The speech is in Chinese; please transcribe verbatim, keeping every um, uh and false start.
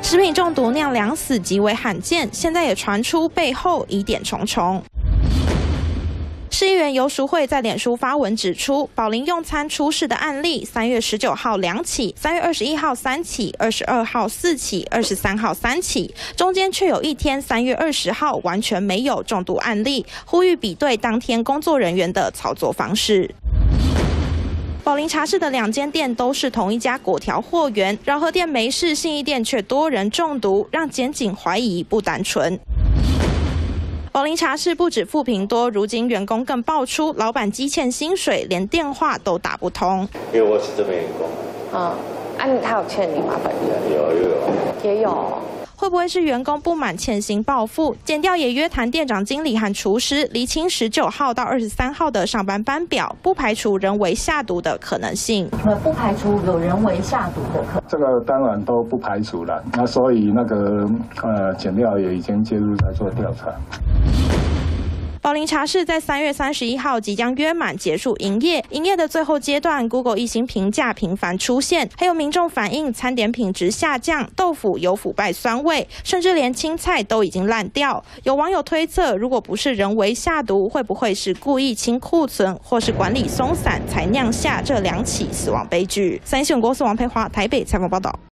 食品中毒酿两死极为罕见，现在也传出背后疑点重重。 市议员游淑慧在脸书发文指出，宝林用餐出事的案例，三月十九号两起，三月二十一号三起，二十二号四起，二十三号三起，中间却有一天三月二十号完全没有中毒案例，呼吁比对当天工作人员的操作方式。 宝林茶室的两间店都是同一家果条货源，饶河店没事，信义店却多人中毒，让检警怀疑不单纯。 宝林茶室不止负评多，如今员工更爆出老板积欠薪水，连电话都打不通。 因为我是这边员工。 嗯，啊，他有欠你吗？ 有有有。 也有。 会不会是员工不满欠薪报复？检调也约谈店长、经理和厨师，厘清十九号到二十三号的上班班表，不排除人为下毒的可能性。 呃，不排除有人为下毒的可能。 这个当然都不排除了。那所以那个呃，检调也已经介入在做调查。 宝林茶室在三月三十一号即将约满结束营业，营业的最后阶段 ，Google 一星评价频繁出现，还有民众反映餐点品质下降，豆腐有腐败酸味，甚至连青菜都已经烂掉。有网友推测，如果不是人为下毒，会不会是故意清库存，或是管理松散，才酿下这两起死亡悲剧？三立新闻郭司王佩华台北采访报道。